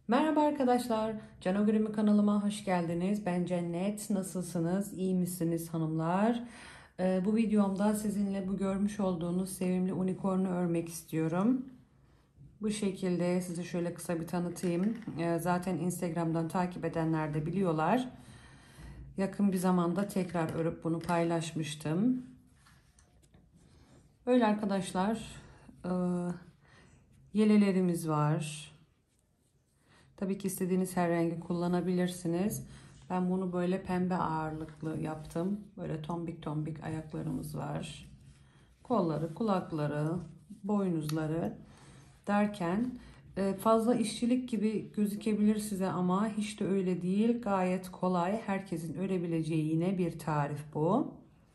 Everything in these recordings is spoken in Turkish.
Merhaba arkadaşlar, Canogurumi kanalıma hoş geldiniz. Ben Cennet. Nasılsınız? İyi misiniz hanımlar? Bu videomda sizinle bu görmüş olduğunuz sevimli unicornu örmek istiyorum. Bu şekilde size şöyle kısa bir tanıtayım. Zaten Instagram'dan takip edenler de biliyorlar. Yakın bir zamanda tekrar örüp bunu paylaşmıştım. Böyle arkadaşlar, e, yelelerimiz var. Tabii ki istediğiniz her rengi kullanabilirsiniz. Ben bunu böyle pembe ağırlıklı yaptım. Böyle tombik tombik ayaklarımız var. Kolları, kulakları, boynuzları derken fazla işçilik gibi gözükebilir size ama hiç de öyle değil. Gayet kolay. Herkesin örebileceği yine bir tarif bu.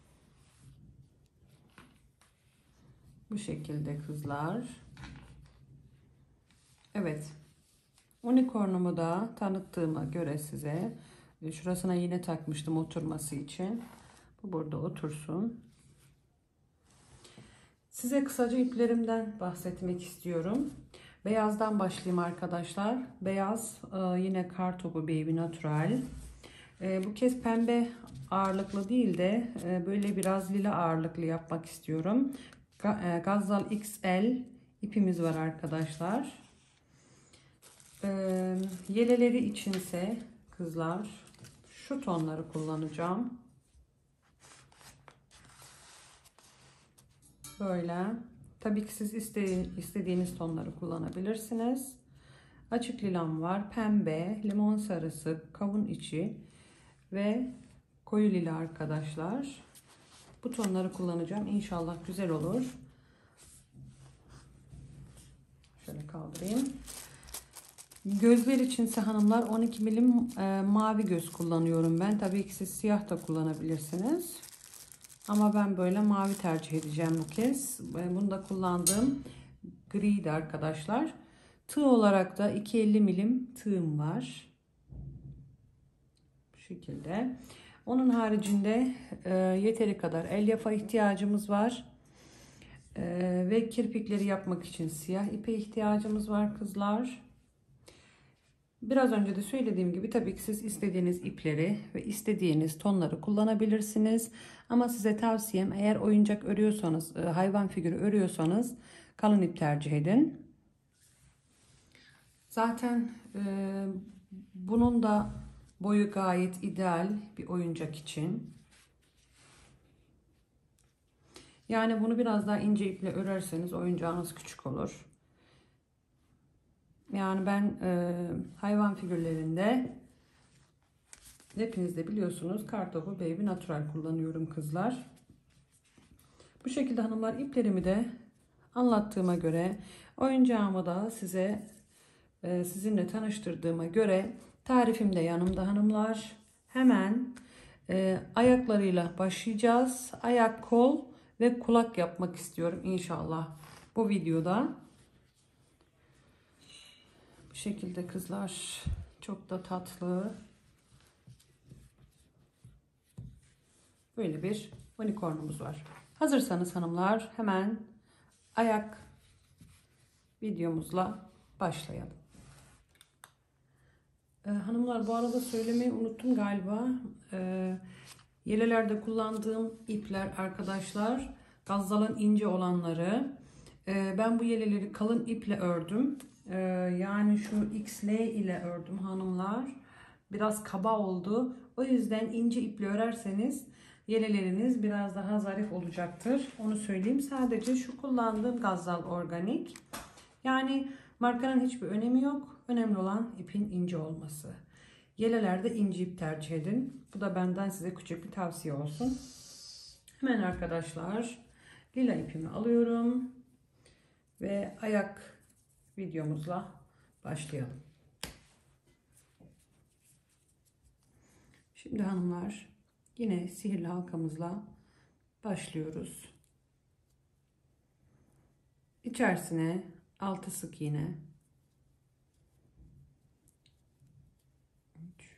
Bu şekilde kızlar. Evet. Unicornumu da tanıttığıma göre size şurasına yine takmıştım oturması için. Bu burada otursun. Size kısaca iplerimden bahsetmek istiyorum. Beyazdan başlayayım arkadaşlar. Beyaz yine Kartopu Baby Natural. Bu kez pembe ağırlıklı değil de böyle biraz lila ağırlıklı yapmak istiyorum. Gazzal XL ipimiz var arkadaşlar. Yeleleri içinse kızlar şu tonları kullanacağım. Böyle. Tabii ki siz istediğiniz tonları kullanabilirsiniz. Açık lilam var. Pembe, limon sarısı, kavun içi ve koyu lila arkadaşlar. Bu tonları kullanacağım. İnşallah güzel olur. Şöyle kaldırayım. Gözler içinse hanımlar 12 milim mavi göz kullanıyorum ben. Tabii ki siz siyah da kullanabilirsiniz. Ama ben böyle mavi tercih edeceğim bu kez. Bunu da kullandığım griydi arkadaşlar. Tığ olarak da 250 milim tığım var. Bu şekilde. Onun haricinde yeteri kadar elyaf'a ihtiyacımız var. Ve kirpikleri yapmak için siyah ipe ihtiyacımız var kızlar. Biraz önce de söylediğim gibi tabii ki siz istediğiniz ipleri ve istediğiniz tonları kullanabilirsiniz. Ama size tavsiyem eğer oyuncak örüyorsanız, hayvan figürü örüyorsanız kalın ip tercih edin. Zaten bunun da boyu gayet ideal bir oyuncak için. Yani bunu biraz daha ince iple örerseniz oyuncağınız küçük olur. Yani ben hayvan figürlerinde hepiniz de biliyorsunuz Kartopu Baby Natural kullanıyorum kızlar. Bu şekilde hanımlar iplerimi de anlattığıma göre oyuncağımı da sizinle tanıştırdığıma göre tarifim de yanımda hanımlar. Hemen ayaklarıyla başlayacağız. Ayak, kol ve kulak yapmak istiyorum inşallah bu videoda. Bu şekilde kızlar, çok da tatlı. Böyle bir unicornumuz var. Hazırsanız hanımlar hemen ayak videomuzla başlayalım. Hanımlar bu arada söylemeyi unuttum galiba. Yelelerde kullandığım ipler arkadaşlar Gazzal'ın ince olanları. Ben bu yeleleri kalın iple ördüm. Yani şu XL ile ördüm hanımlar. Biraz kaba oldu. O yüzden ince iple örerseniz yeleleriniz biraz daha zarif olacaktır. Onu söyleyeyim. Sadece şu kullandığım Gazzal organik. Yani markanın hiçbir önemi yok. Önemli olan ipin ince olması. Yelelerde ince ip tercih edin. Bu da benden size küçük bir tavsiye olsun. Hemen arkadaşlar lila ipimi alıyorum. Ve ayak videomuzla başlayalım. Şimdi hanımlar yine sihirli halkamızla başlıyoruz. İçerisine 6 sık iğne, 3,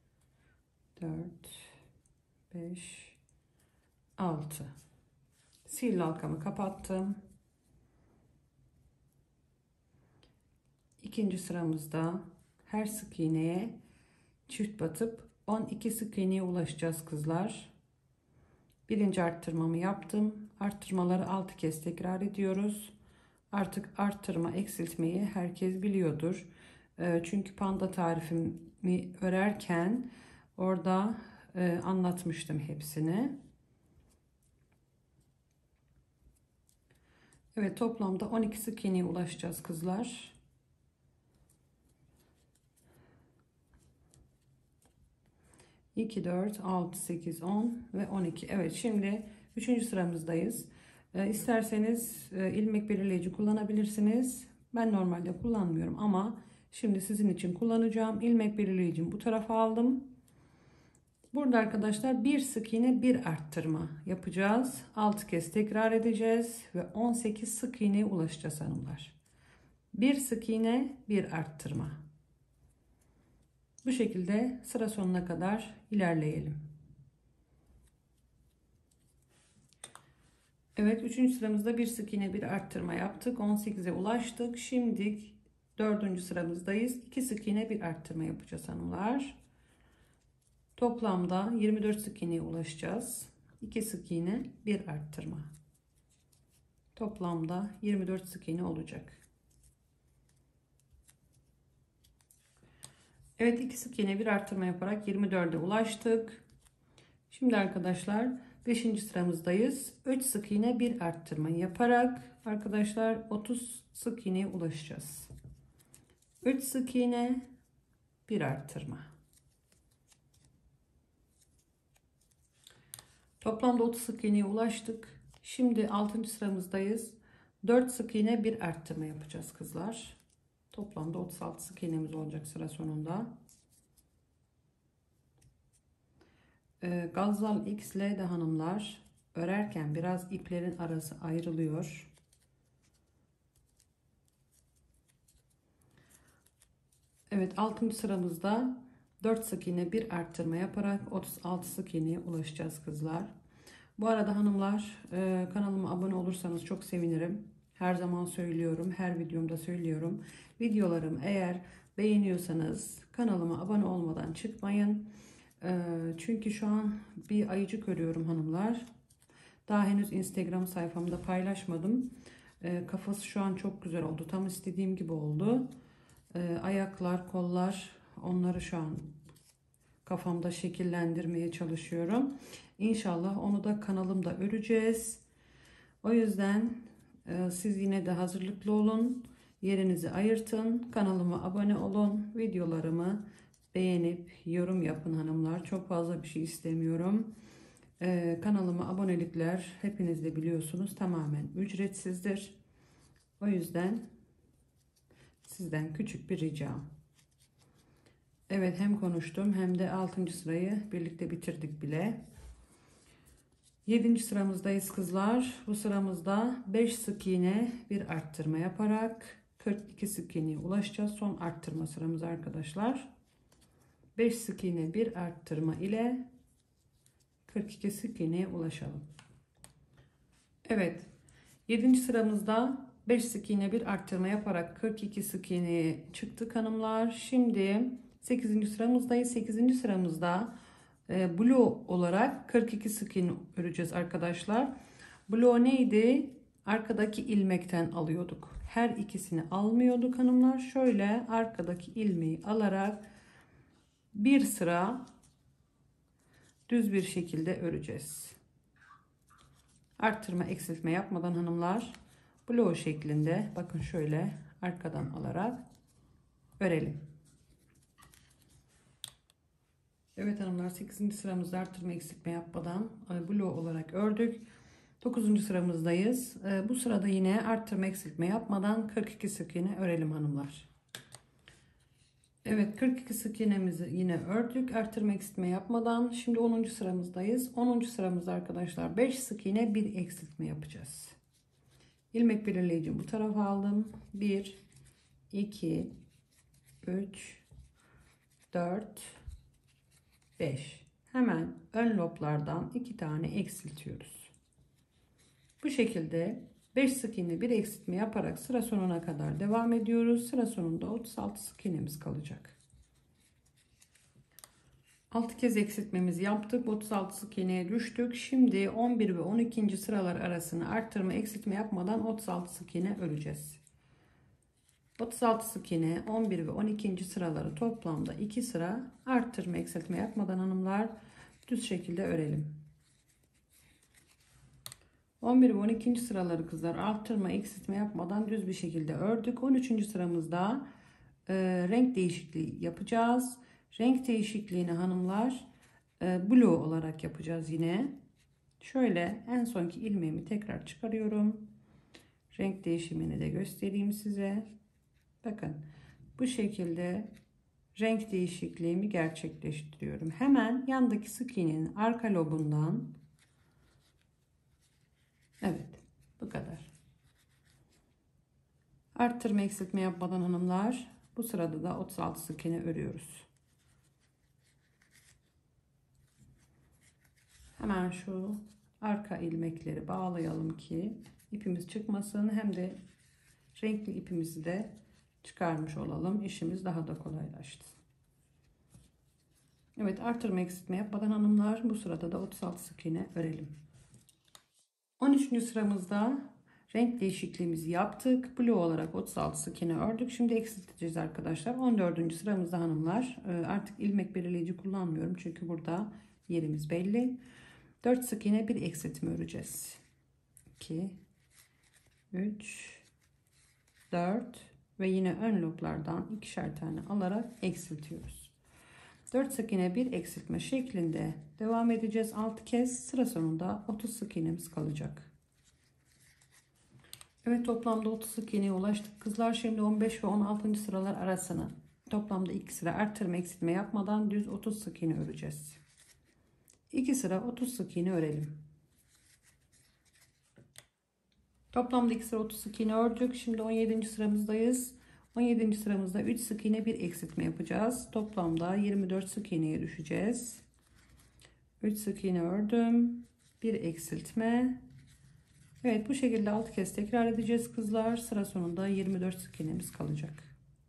4, 5, 6. Sihirli halkamı kapattım. İkinci sıramızda her sık iğneye çift batıp 12 sık iğneye ulaşacağız kızlar. Birinci arttırmamı yaptım. Arttırmaları 6 kez tekrar ediyoruz. Artık arttırma eksiltmeyi herkes biliyordur. Çünkü panda tarifimi örerken orada anlatmıştım hepsini. Evet, toplamda 12 sık iğneye ulaşacağız kızlar. İki, 4, 6, 8, 10 ve 12. Evet, şimdi 3. sıramızdayız. İsterseniz ilmek belirleyici kullanabilirsiniz. Ben normalde kullanmıyorum ama şimdi sizin için kullanacağım. İlmek belirleyicimi bu tarafa aldım. Burada arkadaşlar bir sık iğne bir arttırma yapacağız. 6 kez tekrar edeceğiz ve 18 sık iğneye ulaşacağız hanımlar. Bir sık iğne bir arttırma. Bu şekilde sıra sonuna kadar ilerleyelim. Evet, 3. sıramızda bir sık iğne bir arttırma yaptık. 18'e ulaştık. Şimdi 4. sıramızdayız. 2 sık iğne bir arttırma yapacağız hanımlar. Toplamda 24 sık iğneye ulaşacağız. 2 sık iğne bir arttırma. Toplamda 24 sık iğne olacak. Evet, 2 sık iğne bir arttırma yaparak 24'e ulaştık. Şimdi arkadaşlar 5. sıramızdayız. 3 sık iğne bir arttırma yaparak arkadaşlar 30 sık iğneye ulaşacağız. 3 sık iğne bir arttırma. Toplamda 30 sık iğneye ulaştık. Şimdi 6. sıramızdayız. 4 sık iğne bir arttırma yapacağız kızlar. Toplamda 36 sık iğnemiz olacak sıra sonunda. Gazal XL'de hanımlar örerken biraz iplerin arası ayrılıyor. Evet, 6. sıramızda 4 sık iğne bir arttırma yaparak 36 sık iğneye ulaşacağız kızlar. Bu arada hanımlar kanalıma abone olursanız çok sevinirim. Her zaman söylüyorum, her videomda söylüyorum. Videolarım eğer beğeniyorsanız kanalıma abone olmadan çıkmayın. Çünkü şu an bir ayıcık örüyorum hanımlar. Daha henüz Instagram sayfamda paylaşmadım. Kafası şu an çok güzel oldu. Tam istediğim gibi oldu. Ayaklar, kollar, onları şu an kafamda şekillendirmeye çalışıyorum. İnşallah onu da kanalımda öreceğiz. O yüzden siz yine de hazırlıklı olun. Yerinizi ayırtın. Kanalıma abone olun. Videolarımı beğenip yorum yapın hanımlar. Çok fazla bir şey istemiyorum. Kanalıma abonelikler hepiniz de biliyorsunuz tamamen ücretsizdir. O yüzden sizden küçük bir ricam. Evet, hem konuştum hem de 6. sırayı birlikte bitirdik bile. 7. sıramızdayız kızlar. Bu sıramızda 5 sık iğne bir arttırma yaparak 42 sık iğneye ulaşacağız. Son arttırma sıramız arkadaşlar. 5 sık iğne bir arttırma ile 42 sık iğneye ulaşalım. Evet, 7. sıramızda 5 sık iğne bir arttırma yaparak 42 sık iğneye çıktık hanımlar. Şimdi 8. sıramızdayız. 8. sıramızda blue olarak 42 sık iğne öreceğiz arkadaşlar. Blue neydi? Arkadaki ilmekten alıyorduk. Her ikisini almıyorduk hanımlar. Şöyle arkadaki ilmeği alarak bir sıra düz bir şekilde öreceğiz. Arttırma eksiltme yapmadan hanımlar blue şeklinde bakın şöyle arkadan alarak örelim. Evet hanımlar, 8. sıramızda arttırma eksiltme yapmadan blue olarak ördük. 9. sıramızdayız. Bu sırada yine arttırma eksiltme yapmadan 42 sık iğne örelim hanımlar. Evet, 42 sık iğnemizi yine ördük arttırma eksiltme yapmadan. Şimdi 10. sıramızdayız. 10. sıramızda arkadaşlar 5 sık iğne bir eksiltme yapacağız. İlmek belirleyicimi bu tarafa aldım. 1 2 3 4 5. Hemen ön loblardan 2 tane eksiltiyoruz. Bu şekilde 5 sık iğne bir eksiltme yaparak sıra sonuna kadar devam ediyoruz. Sıra sonunda 36 sık iğnemiz kalacak. 6 kez eksiltmemizi yaptık. 36 sık iğneye düştük. Şimdi 11 ve 12. sıralar arasını arttırma eksiltme yapmadan 36 sık iğne öreceğiz. 36 sık iğne 11 ve 12. sıraları toplamda 2 sıra arttırma eksiltme yapmadan hanımlar düz şekilde örelim. 11 ve 12. sıraları kızlar arttırma eksiltme yapmadan düz bir şekilde ördük. 13. sıramızda renk değişikliği yapacağız. Renk değişikliğini hanımlar blue olarak yapacağız yine. Şöyle en sonki ilmeğimi tekrar çıkarıyorum. Renk değişimini de göstereyim size. Bakın bu şekilde renk değişikliğimi gerçekleştiriyorum. Hemen yandaki sık iğnenin arka lobundan, evet bu kadar. Arttırma eksiltme yapmadan hanımlar bu sırada da 36 sık iğne örüyoruz. Hemen şu arka ilmekleri bağlayalım ki ipimiz çıkmasın, hem de renkli ipimizi de çıkarmış olalım. İşimiz daha da kolaylaştı. Evet, artırma eksiltme yapmadan hanımlar bu sırada da 36 sık iğne örelim. 13. sıramızda renk değişikliğimizi yaptık. Blue olarak 36 sık iğne ördük. Şimdi eksilteceğiz arkadaşlar. 14. sıramızda hanımlar artık ilmek belirleyici kullanmıyorum. Çünkü burada yerimiz belli. 4 sık iğne bir eksiltme öreceğiz. 2 3 4 ve yine ön loblardan ikişer tane alarak eksiltiyoruz. 4 sık iğne bir eksiltme şeklinde devam edeceğiz 6 kez. Sıra sonunda 30 sık iğnemiz kalacak. Evet, toplamda 30 sık iğneye ulaştık kızlar. Şimdi 15 ve 16. sıralar arasını toplamda 2 sıra artırma eksiltme yapmadan düz 30 sık iğne öreceğiz. 2 sıra 30 sık iğne örelim. Toplamda 2 sıra 30 sık iğne ördük. Şimdi 17. sıramızdayız. 17. sıramızda 3 sık iğne bir eksiltme yapacağız. Toplamda 24 sık iğneye düşeceğiz. 3 sık iğne ördüm. Bir eksiltme. Evet, bu şekilde 6 kez tekrar edeceğiz kızlar. Sıra sonunda 24 sık iğnemiz kalacak.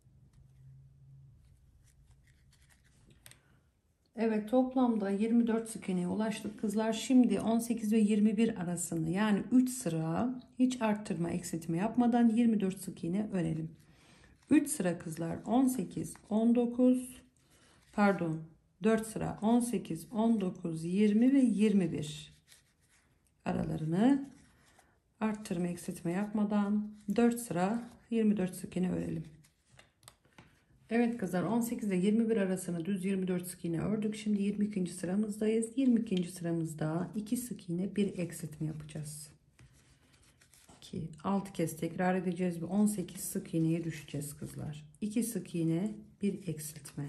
Evet, toplamda 24 sık iğneye ulaştık kızlar. Şimdi 18 ve 21 arasını, yani 3 sıra hiç arttırma eksiltme yapmadan 24 sık iğne örelim. 3 sıra kızlar 18 19 pardon 4 sıra 18 19 20 ve 21 aralarını arttırma eksiltme yapmadan 4 sıra 24 sık iğne örelim. Evet kızlar, 18 ile 21 arasını düz 24 sık iğne ördük. Şimdi 22. sıramızdayız. 22. sıramızda 2 sık iğne bir eksiltme yapacağız. 2 6 kez tekrar edeceğiz ve 18 sık iğneye düşeceğiz kızlar. 2 sık iğne bir eksiltme.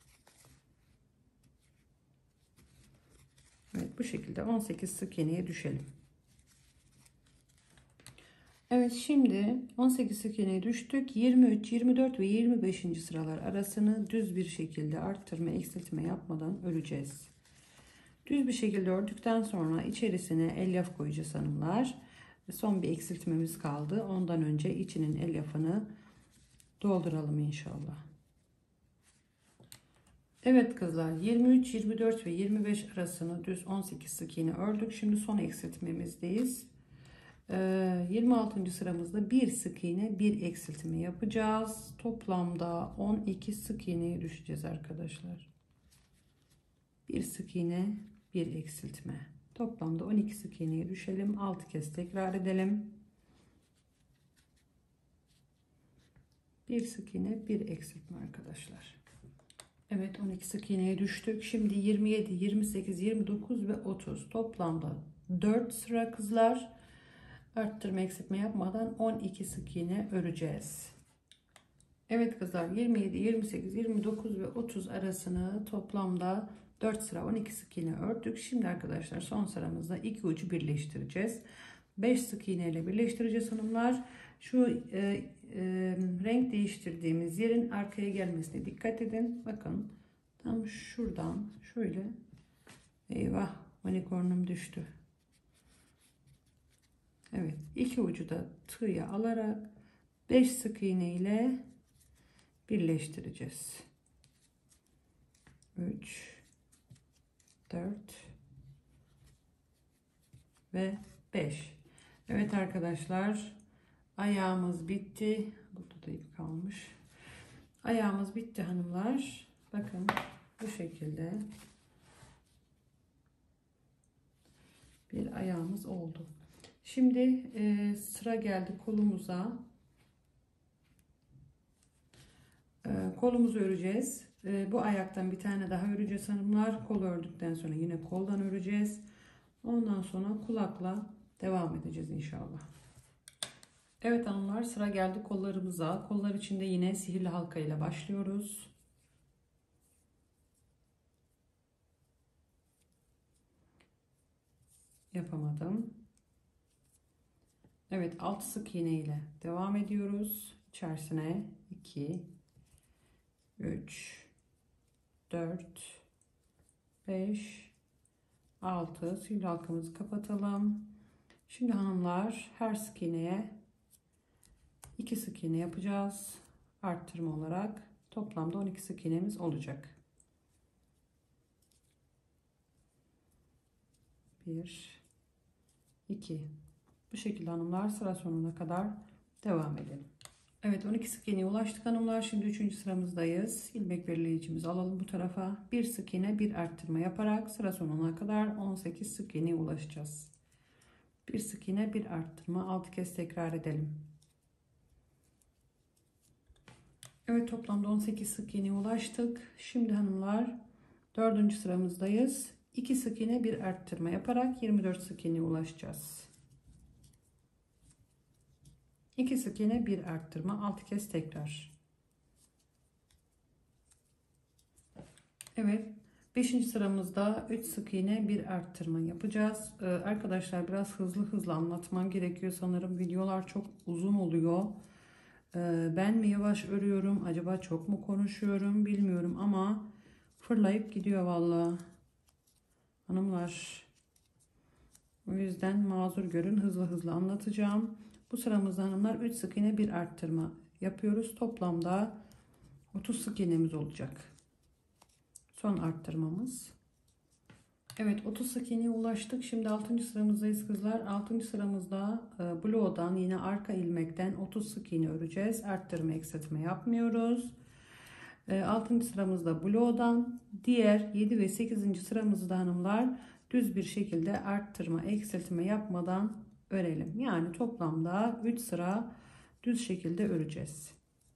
Evet, bu şekilde 18 sık iğneye düşelim. Evet, şimdi 18 sık iğneye düştük. 23, 24 ve 25. sıralar arasını düz bir şekilde arttırma eksiltme yapmadan öreceğiz. Düz bir şekilde ördükten sonra içerisine elyaf koyacağız hanımlar. Son bir eksiltmemiz kaldı. Ondan önce içinin elyafını dolduralım inşallah. Evet kızlar, 23, 24 ve 25 arasını düz 18 sık iğne ördük. Şimdi son eksiltmemizdeyiz. 26. sıramızda bir sık iğne bir eksiltme yapacağız. Toplamda 12 sık iğneye düşeceğiz arkadaşlar. Bir sık iğne bir eksiltme. Toplamda 12 sık iğneye düşelim. 6 kez tekrar edelim. Bir sık iğne bir eksiltme arkadaşlar. Evet, 12 sık iğneye düştük. Şimdi 27, 28, 29 ve 30 toplamda 4 sıra kızlar. Arttırma eksiltme yapmadan 12 sık iğne öreceğiz. Evet kızlar, 27, 28, 29 ve 30 arasını toplamda 4 sıra 12 sık iğne ördük. Şimdi arkadaşlar son sıramızda iki ucu birleştireceğiz. 5 sık iğne ile birleştireceğiz hanımlar. Şu renk değiştirdiğimiz yerin arkaya gelmesine dikkat edin. Bakın tam şuradan şöyle, eyvah unicornum düştü. Evet, iki ucu da tığya alarak 5 sık iğne ile birleştireceğiz. 3 4 ve 5. Evet arkadaşlar, ayağımız bitti. Burada da ip kalmış. Ayağımız bitti hanımlar. Bakın bu şekilde bir ayağımız oldu. Şimdi sıra geldi kolumuza. Kolumuzu öreceğiz. Bu ayaktan bir tane daha öreceğiz hanımlar. Kol ördükten sonra yine koldan öreceğiz. Ondan sonra kulakla devam edeceğiz inşallah. Evet hanımlar, sıra geldi kollarımıza. Kollar içinde yine sihirli halka ile başlıyoruz. Yapamadım. Evet, alt sık iğne ile devam ediyoruz. İçerisine 2 3 4 5 6 sihirli halkamızı kapatalım. Şimdi hanımlar, her sık iğneye 2 sık iğne yapacağız. Arttırma olarak toplamda 12 sık iğnemiz olacak. 1 2. Bu şekilde hanımlar, sıra sonuna kadar devam edelim. Evet, 12 sık iğneye ulaştık hanımlar. Şimdi 3. sıramızdayız. İlmek belirleyicimizi alalım bu tarafa. Bir sık iğne, bir arttırma yaparak sıra sonuna kadar 18 sık iğneye ulaşacağız. Bir sık iğne, bir arttırma, 6 kez tekrar edelim. Evet, toplamda 18 sık iğneye ulaştık. Şimdi hanımlar 4. sıramızdayız. 2 sık iğne, bir arttırma yaparak 24 sık iğneye ulaşacağız. 2 sık iğne, bir arttırma, 6 kez tekrar. Evet, 5. sıramızda 3 sık iğne, bir arttırma yapacağız. Arkadaşlar, biraz hızlı anlatmam gerekiyor sanırım. Videolar çok uzun oluyor. Ben mi yavaş örüyorum, acaba çok mu konuşuyorum bilmiyorum ama fırlayıp gidiyor vallahi hanımlar. O yüzden mazur görün, hızlı anlatacağım. Bu sıramızda hanımlar 3 sık iğne, bir arttırma yapıyoruz. Toplamda 30 sık iğnemiz olacak. Son arttırmamız. Evet, 30 sık iğneye ulaştık. Şimdi 6. sıramızdayız kızlar. 6. sıramızda bloğdan, yine arka ilmekten 30 sık iğne öreceğiz. Arttırma, eksiltme yapmıyoruz. 6. sıramızda bloğdan, diğer 7 ve 8. sıramızda hanımlar düz bir şekilde arttırma, eksiltme yapmadan örelim. Yani toplamda 3 sıra düz şekilde öreceğiz.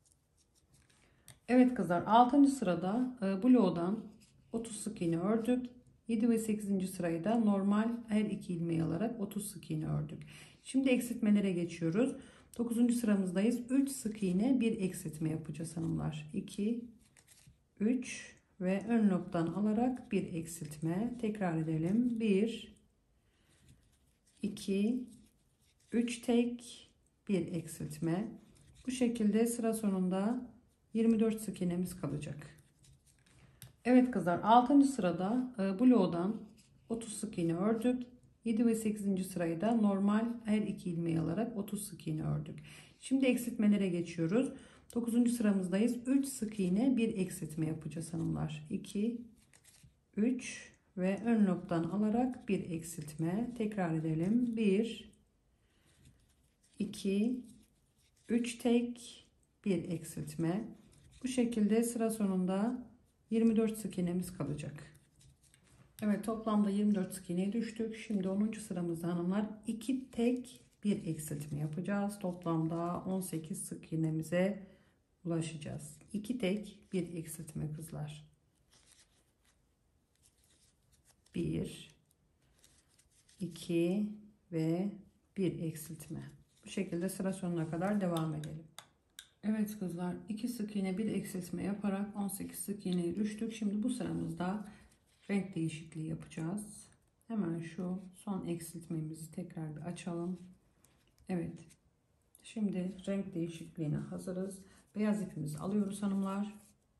Evet kızlar, 6. sırada bloğdan 30 sık iğne ördük. 7 ve 8. sırayı da normal her iki ilmeği alarak 30 sık iğne ördük. Şimdi eksiltmelere geçiyoruz. 9. sıramızdayız. 3 sık iğne, bir eksiltme yapacağız hanımlar. 2 3 ve ön lobdan alarak bir eksiltme. Tekrar edelim. 1 2 3 tek, bir eksiltme. Bu şekilde sıra sonunda 24 sık iğnemiz kalacak. Evet kızlar, 6. sırada bloğdan 30 sık iğne ördük. 7 ve 8. sırayı da normal her iki ilmeği alarak 30 sık iğne ördük. Şimdi eksiltmelere geçiyoruz. 9. sıramızdayız. 3 sık iğne, bir eksiltme yapacağız hanımlar. 2 3 ve ön lobdan alarak bir eksiltme. Tekrar edelim. 1 2 3 tek, bir eksiltme. Bu şekilde sıra sonunda 24 sık iğnemiz kalacak. Evet, toplamda 24 sık iğneye düştük. Şimdi 10. sıramızda hanımlar 2 tek, bir eksiltme yapacağız. Toplamda 18 sık iğnemize ulaşacağız. 2 tek, bir eksiltme kızlar. 1 2 ve bir eksiltme. Bu şekilde sıra sonuna kadar devam edelim. Evet kızlar, 2 sık iğne, bir eksiltme yaparak 18 sık iğneye düştük. Şimdi bu sıramızda renk değişikliği yapacağız. Hemen şu son eksiltmemizi tekrar bir açalım. Evet, şimdi renk değişikliğine hazırız. Beyaz ipimizi alıyoruz hanımlar.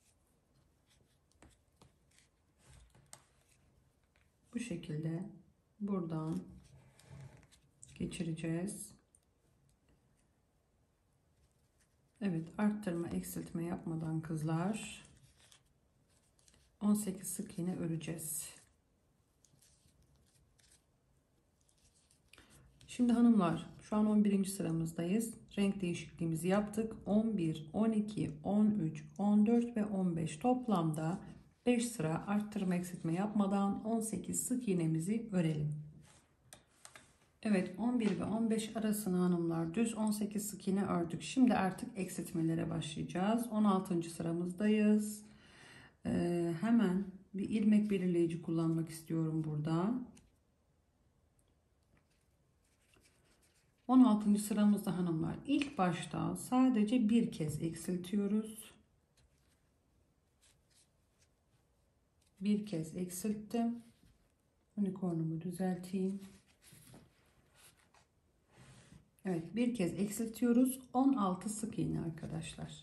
Bu şekilde buradan geçireceğiz. Evet, arttırma, eksiltme yapmadan kızlar 18 sık iğne öreceğiz. Şimdi hanımlar, şu an 11. sıramızdayız. Renk değişikliğimizi yaptık. 11, 12, 13, 14 ve 15 toplamda 5 sıra arttırma eksiltme yapmadan 18 sık iğnemizi örelim. Evet, 11 ve 15 arasını hanımlar düz 18 sık iğne ördük. Şimdi artık eksiltmelere başlayacağız. 16. sıramızdayız. Hemen bir ilmek belirleyici kullanmak istiyorum burada. 16. sıramızda hanımlar ilk başta sadece bir kez eksiltiyoruz. Bir kez eksilttim. Unicornumu düzelteyim. Evet, bir kez eksiltiyoruz. 16 sık iğne arkadaşlar.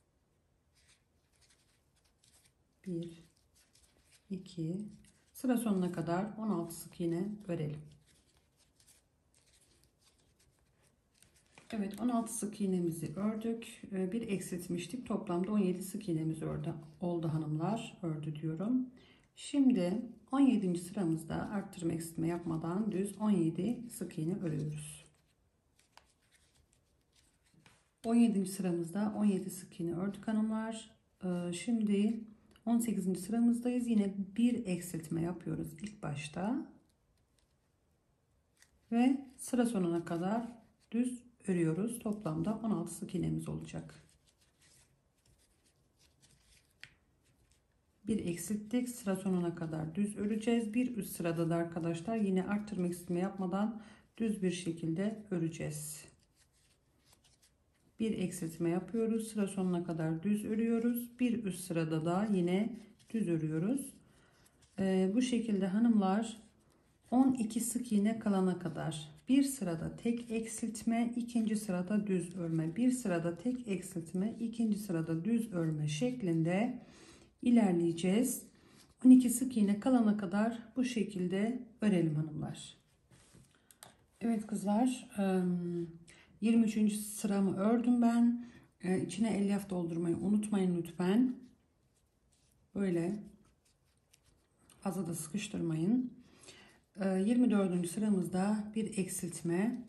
1 2 sıra sonuna kadar 16 sık iğne örelim. Evet, 16 sık iğnemizi ördük. Bir eksiltmiştik. Toplamda 17 sık iğnemiz oldu hanımlar. Ördü diyorum. Şimdi 17. sıramızda arttırma eksiltme yapmadan düz 17 sık iğne örüyoruz. 17. sıramızda 17 sık iğne ördük hanımlar. Şimdi 18. sıramızdayız. Yine bir eksiltme yapıyoruz ilk başta. Ve sıra sonuna kadar düz örüyoruz. Toplamda 16 sık iğnemiz olacak. Bir eksilttik. Sıra sonuna kadar düz öreceğiz. Bir üst sırada da arkadaşlar yine arttırma eksiltme yapmadan düz bir şekilde öreceğiz. Bir eksiltme yapıyoruz. Sıra sonuna kadar düz örüyoruz. Bir üst sırada da yine düz örüyoruz. Bu şekilde hanımlar 12 sık iğne kalana kadar bir sırada tek eksiltme, ikinci sırada düz örme, bir sırada tek eksiltme, ikinci sırada düz örme şeklinde ilerleyeceğiz. 12 sık iğne kalana kadar bu şekilde örelim hanımlar. Evet kızlar, 23. sıramı ördüm ben. İçine elyaf doldurmayı unutmayın lütfen. Böyle fazla da sıkıştırmayın. 24. sıramızda bir eksiltme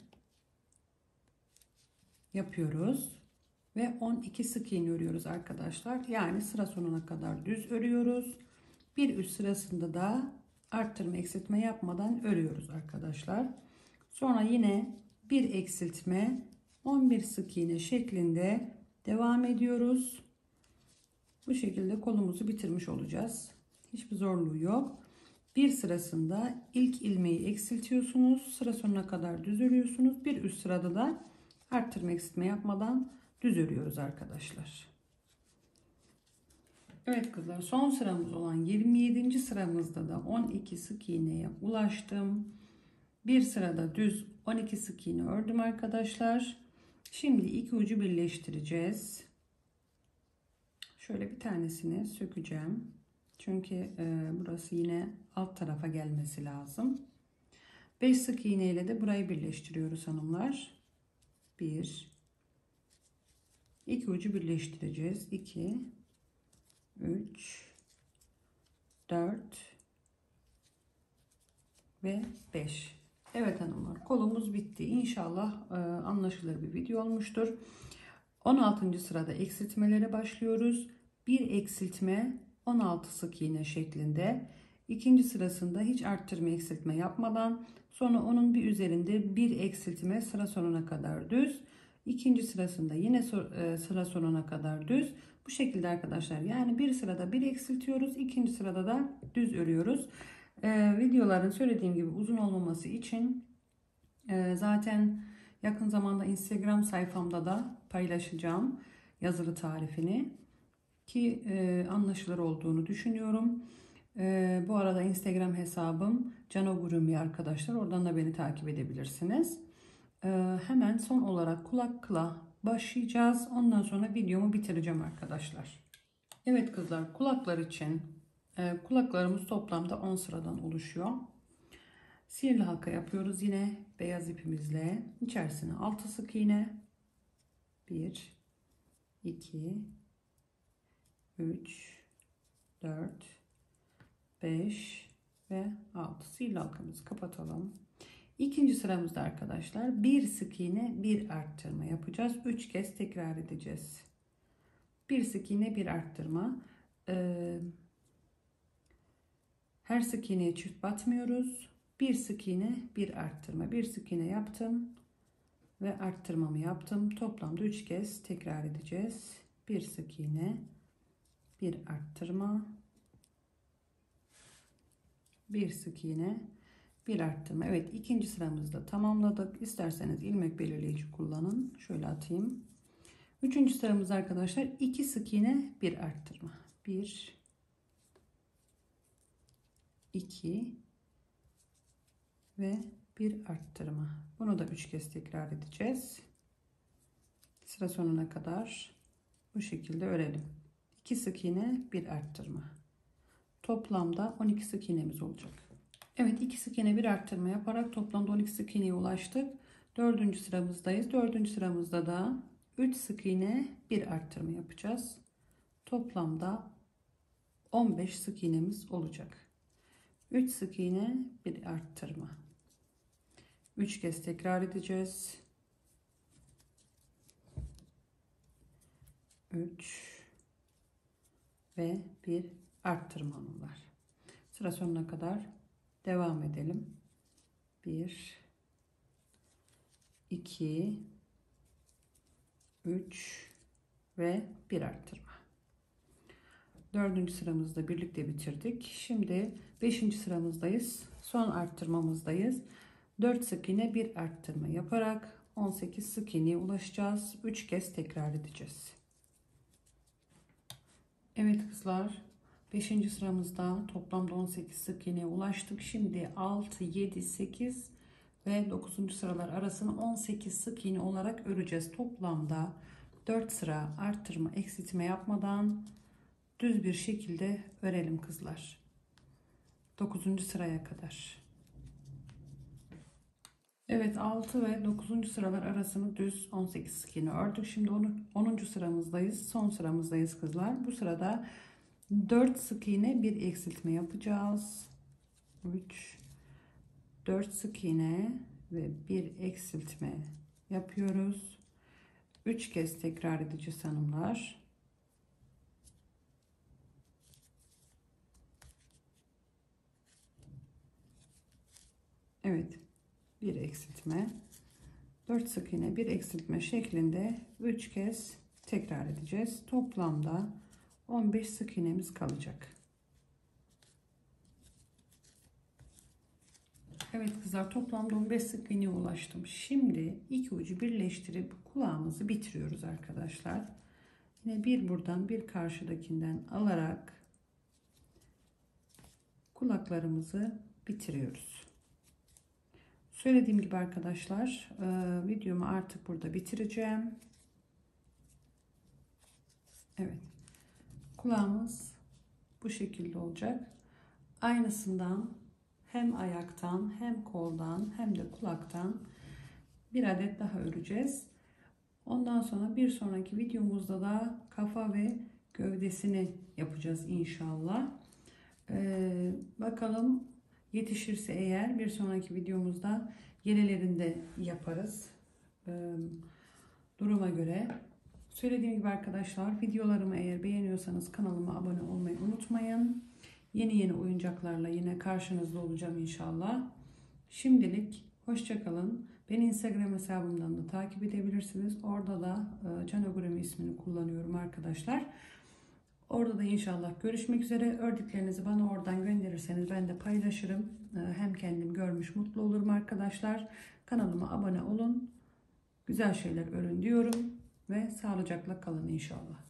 yapıyoruz ve 12 sık iğne örüyoruz arkadaşlar. Yani sıra sonuna kadar düz örüyoruz. Bir üst sırasında da arttırma eksiltme yapmadan örüyoruz arkadaşlar. Sonra yine bir eksiltme 11 sık iğne şeklinde devam ediyoruz. Bu şekilde kolumuzu bitirmiş olacağız. Hiçbir zorluğu yok. Bir sırasında ilk ilmeği eksiltiyorsunuz. Sıra sonuna kadar düz örüyorsunuz. Bir üst sırada da arttırma eksiltme yapmadan düz örüyoruz arkadaşlar. Evet kızlar, son sıramız olan 27. sıramızda da 12 sık iğneye ulaştım. Bir sırada düz 12 sık iğne ördüm arkadaşlar. Şimdi iki ucu birleştireceğiz. Şöyle bir tanesini sökeceğim. Çünkü burası yine alt tarafa gelmesi lazım. 5 sık iğne ile de burayı birleştiriyoruz hanımlar. 1 2 ucu birleştireceğiz. 2 3 4 ve 5. Evet hanımlar, kolumuz bitti. İnşallah anlaşılır bir video olmuştur. 16. sırada eksiltmelere başlıyoruz. Bir eksiltme 16 sık iğne şeklinde. İkinci sırasında hiç arttırma eksiltme yapmadan, sonra onun bir üzerinde bir eksiltme sıra sonuna kadar düz. İkinci sırasında yine sıra sonuna kadar düz. Bu şekilde arkadaşlar, yani bir sırada bir eksiltiyoruz, ikinci sırada da düz örüyoruz. Videoların söylediğim gibi uzun olmaması için zaten yakın zamanda Instagram sayfamda da paylaşacağım yazılı tarifini, ki anlaşılır olduğunu düşünüyorum. Bu arada Instagram hesabım Canogurumi arkadaşlar. Oradan da beni takip edebilirsiniz. Hemen son olarak kulak kıla başlayacağız. Ondan sonra videomu bitireceğim arkadaşlar. Evet kızlar, kulaklar için kulaklarımız toplamda 10 sıradan oluşuyor. Sihirli halka yapıyoruz yine beyaz ipimizle. İçerisine 6 sık iğne. 1 2 3 4 5 ve 6. Sihirli halkamızı kapatalım. İkinci sıramızda arkadaşlar bir sık iğne bir arttırma yapacağız. 3 kez tekrar edeceğiz. Bir sık iğne bir arttırma. Her sık iğneye çift batmıyoruz. Bir sık iğne bir arttırma. Bir sık iğne yaptım ve arttırmamı yaptım. Toplamda 3 kez tekrar edeceğiz. Bir sık iğne bir arttırma. Bir sık iğne bir arttırma. Evet, ikinci sıramızda tamamladık. İsterseniz ilmek belirleyici kullanın. Şöyle atayım. Üçüncü sıramız arkadaşlar 2 sık iğne bir arttırma. 1 2 ve bir arttırma. Bunu da 3 kez tekrar edeceğiz. Sıra sonuna kadar bu şekilde örelim. 2 sık iğne bir arttırma. Toplamda 12 sık iğnemiz olacak. Evet, 2 sık iğne bir arttırma yaparak toplamda 12 sık iğneye ulaştık. Dördüncü sıramızdayız. Dördüncü sıramızda da 3 sık iğne bir arttırma yapacağız. Toplamda 15 sık iğnemiz olacak. 3 sık iğne bir arttırma. 3 kez tekrar edeceğiz. 3 ve bir arttırmam var. Sıra sonuna kadar devam edelim. 1 2 3 ve bir arttırma. Dördüncü sıramızda birlikte bitirdik. Şimdi 5. sıramızdayız. Son arttırmamızdayız. 4 sık iğne bir arttırma yaparak 18 sık iğneye ulaşacağız. 3 kez tekrar edeceğiz. Evet kızlar, 5. sıramızda toplamda 18 sık iğneye ulaştık. Şimdi 6, 7, 8 ve 9. sıralar arasını 18 sık iğne olarak öreceğiz. Toplamda 4 sıra arttırma eksiltme yapmadan düz bir şekilde örelim kızlar. 9. sıraya kadar. Evet, 6 ve 9. sıralar arasını düz 18 sık iğne ördük. Şimdi 10. sıramızdayız. Son sıramızdayız kızlar. Bu sırada 4 sık iğne bir eksiltme yapacağız. 3 4 sık iğne ve bir eksiltme yapıyoruz. 3 kez tekrar edeceğiz hanımlar. Evet, bir eksiltme, 4 sık iğne bir eksiltme şeklinde 3 kez tekrar edeceğiz. Toplamda 15 sık iğnemiz kalacak. Evet kızlar, toplamda 15 sık iğneye ulaştım. Şimdi iki ucu birleştirip kulağımızı bitiriyoruz arkadaşlar. Yine bir buradan bir karşıdakinden alarak kulaklarımızı bitiriyoruz. Söylediğim gibi arkadaşlar, videomu artık burada bitireceğim. Evet, kulağımız bu şekilde olacak. Aynısından hem ayaktan hem koldan hem de kulaktan bir adet daha öreceğiz. Ondan sonra bir sonraki videomuzda da kafa ve gövdesini yapacağız inşallah. Bakalım yetişirse eğer bir sonraki videomuzda yelelerini de yaparız. Duruma göre. Söylediğim gibi arkadaşlar, videolarımı eğer beğeniyorsanız kanalıma abone olmayı unutmayın. Yeni oyuncaklarla yine karşınızda olacağım inşallah. Şimdilik hoşça kalın. Beni Instagram hesabımdan da takip edebilirsiniz. Orada da Canogurumi ismini kullanıyorum arkadaşlar. Orada da inşallah görüşmek üzere. Ördüklerinizi bana oradan gönderirseniz ben de paylaşırım. Hem kendim görmüş mutlu olurum arkadaşlar. Kanalıma abone olun. Güzel şeyler örün diyorum ve sağlıcakla kalın inşallah.